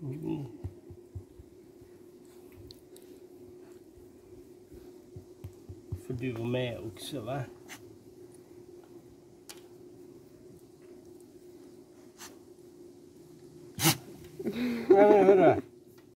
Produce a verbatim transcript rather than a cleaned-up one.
Mm. För du var med också, va? Ja, men hörru.